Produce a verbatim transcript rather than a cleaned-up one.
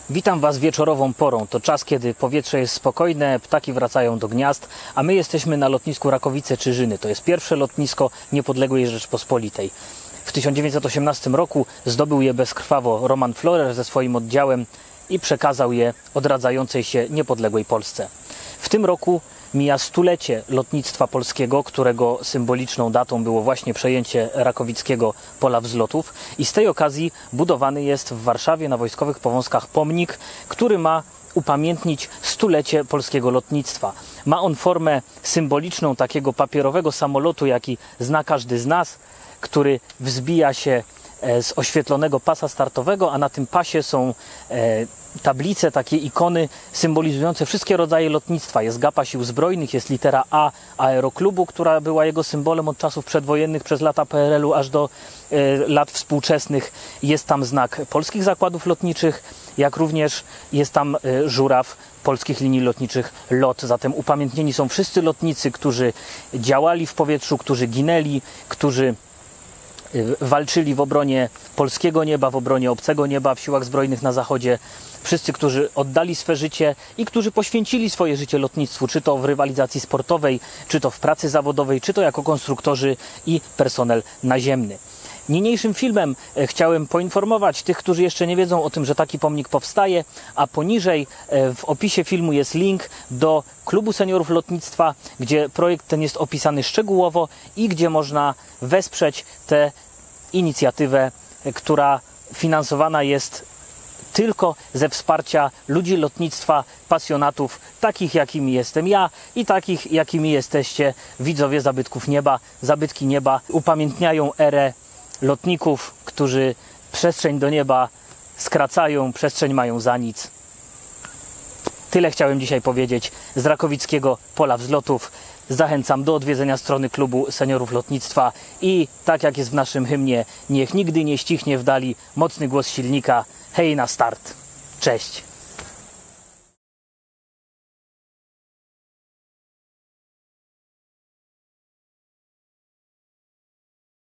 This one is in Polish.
Witam Was wieczorową porą. To czas, kiedy powietrze jest spokojne, ptaki wracają do gniazd, a my jesteśmy na lotnisku Rakowice-Czyżyny. To jest pierwsze lotnisko niepodległej Rzeczpospolitej. W tysiąc dziewięćset osiemnastym roku zdobył je bezkrwawo Roman Florer ze swoim oddziałem i przekazał je odradzającej się niepodległej Polsce. W tym roku mija stulecie lotnictwa polskiego, którego symboliczną datą było właśnie przejęcie rakowickiego pola wzlotów, i z tej okazji budowany jest w Warszawie na Wojskowych Powązkach pomnik, który ma upamiętnić stulecie polskiego lotnictwa. Ma on formę symboliczną takiego papierowego samolotu, jaki zna każdy z nas, który wzbija się z oświetlonego pasa startowego, a na tym pasie są e, tablice, takie ikony symbolizujące wszystkie rodzaje lotnictwa. Jest gapa Sił Zbrojnych, jest litera A Aeroklubu, która była jego symbolem od czasów przedwojennych przez lata P R L-u aż do e, lat współczesnych. Jest tam znak Polskich Zakładów Lotniczych, jak również jest tam e, żuraw Polskich Linii Lotniczych LOT. Zatem upamiętnieni są wszyscy lotnicy, którzy działali w powietrzu, którzy ginęli, którzy walczyli w obronie polskiego nieba, w obronie obcego nieba w siłach zbrojnych na zachodzie. Wszyscy, którzy oddali swe życie i którzy poświęcili swoje życie lotnictwu, czy to w rywalizacji sportowej, czy to w pracy zawodowej, czy to jako konstruktorzy i personel naziemny. Niniejszym filmem chciałem poinformować tych, którzy jeszcze nie wiedzą o tym, że taki pomnik powstaje, a poniżej w opisie filmu jest link do Klubu Seniorów Lotnictwa, gdzie projekt ten jest opisany szczegółowo i gdzie można wesprzeć tę inicjatywę, która finansowana jest tylko ze wsparcia ludzi lotnictwa, pasjonatów, takich jakimi jestem ja i takich jakimi jesteście widzowie Zabytków Nieba. Zabytki Nieba upamiętniają erę lotników, którzy przestrzeń do nieba skracają, przestrzeń mają za nic. Tyle chciałem dzisiaj powiedzieć z rakowickiego pola wzlotów. Zachęcam do odwiedzenia strony Klubu Seniorów Lotnictwa i tak jak jest w naszym hymnie, niech nigdy nie ścichnie w dali mocny głos silnika. Hej na start! Cześć!